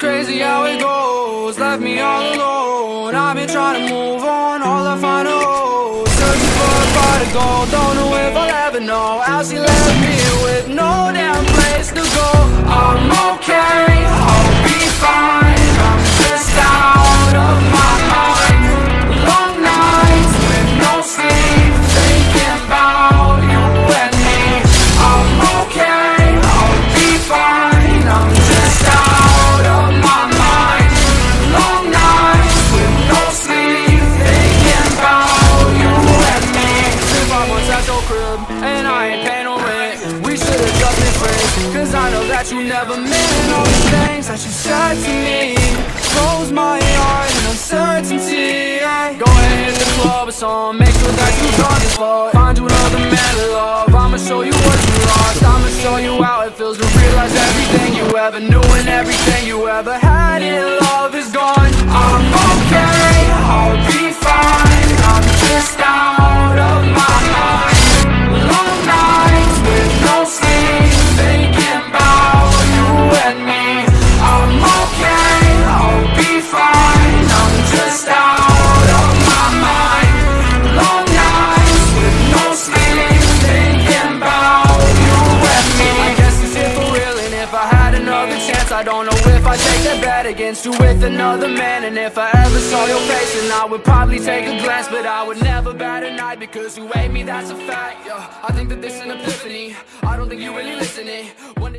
crazy how it goes. Left me all alone. I've been trying to move on. All I find a hole. Searching for a pot to go. Don't know if I'll ever know how she left me with no damn place to go. I'm okay, I'll be fine. I'm just out of my mind. Long nights with no sleep, thinking about you and me. I'm okay, I'll be fine. I'm just out of my mind. Long nights with no sleep, thinking about you and me. 5 months at your crib, and I ain't paying no rent. We should've just been friends, cause I know that you never meant all the things that you said to me. Close my eyes in uncertainty. Go ahead, hit the club or song. Make sure that you done this for. Find you another man to love. I'ma show you what you lost. I'ma show you how it feels to realize everything you ever knew and everything you ever had in love is gone. I'm okay, I'll be fine. I'm just out of my mind. Long nights with no sleep, thinking about you and me. I'm okay, I'll be fine. I'm just out of my mind. Long nights with no sleep, thinking about you and me. I guess it's it for real, and if I had another chance, I don't know if I'd take that bet against you with another man. And if I ever saw your face, then I would probably take a glance, but I would never bat an eye because you hate me, that's a fact. Yeah, I think that this is an epiphany. I don't think you really listening. When